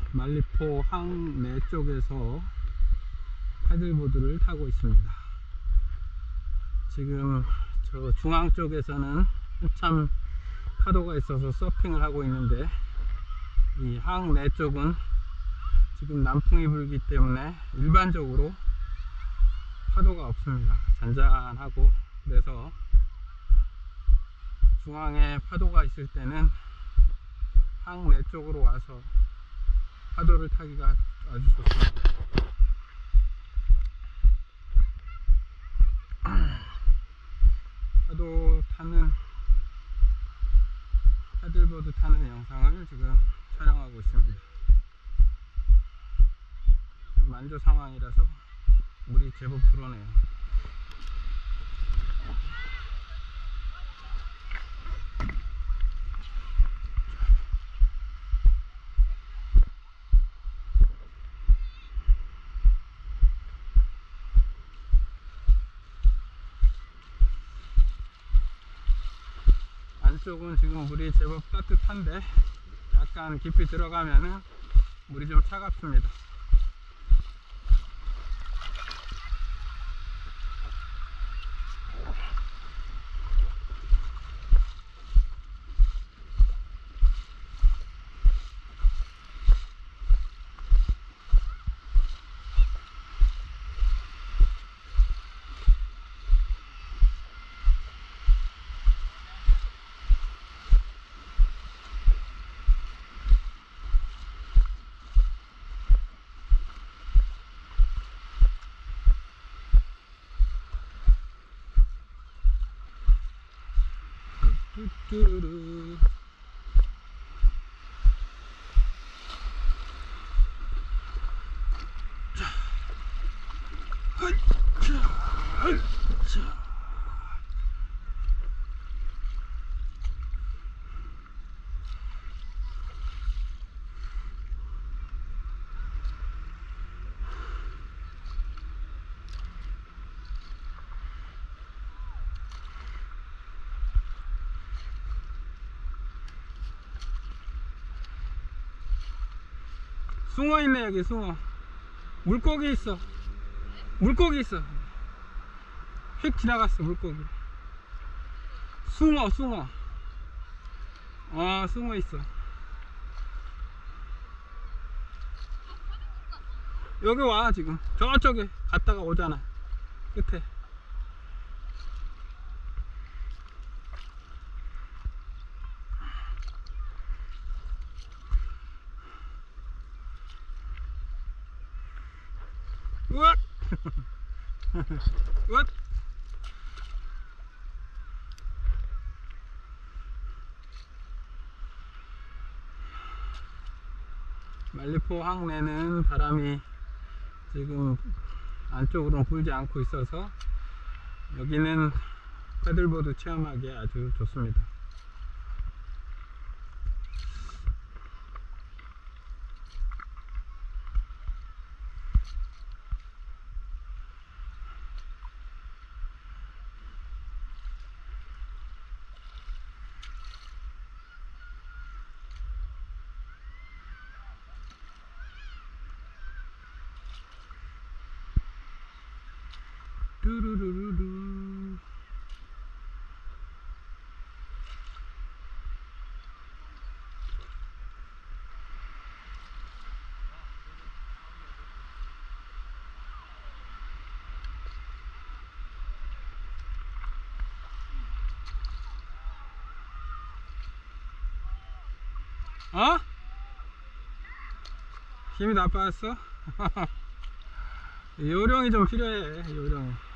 말리포 항내 쪽에서 패들보드를 타고 있습니다. 지금 저 중앙 쪽에서는 한참 파도가 있어서 서핑을 하고 있는데, 이 항내 쪽은 지금 남풍이 불기 때문에 일반적으로 파도가 없습니다. 잔잔하고, 그래서 중앙에 파도가 있을 때는 항내 쪽으로 와서 파도를 타기가 아주 좋습니다. 파도 타는, 패들보드 타는 영상을 지금 촬영하고 있습니다. 만조 상황이라서 물이 제법 불어내요. 안쪽은 지금 물이 제법 따뜻한데, 약간 깊이 들어가면은 물이 좀 차갑습니다. 뚜뚜루루. 자, 자. 숭어 있네. 여기 숭어. 물고기 있어. 물고기 있어. 휙 지나갔어. 물고기. 숭어 숭어. 숭어 있어. 여기 와. 지금 저쪽에 갔다가 오잖아. 끝에. 으악! 으악! 말리포 항내는 바람이 지금 안쪽으로는 불지 않고 있어서 여기는 패들보드 체험하기에 아주 좋습니다. 뚜루루루루. 힘이 나빠졌어? 요령이 좀 필요해. 요령.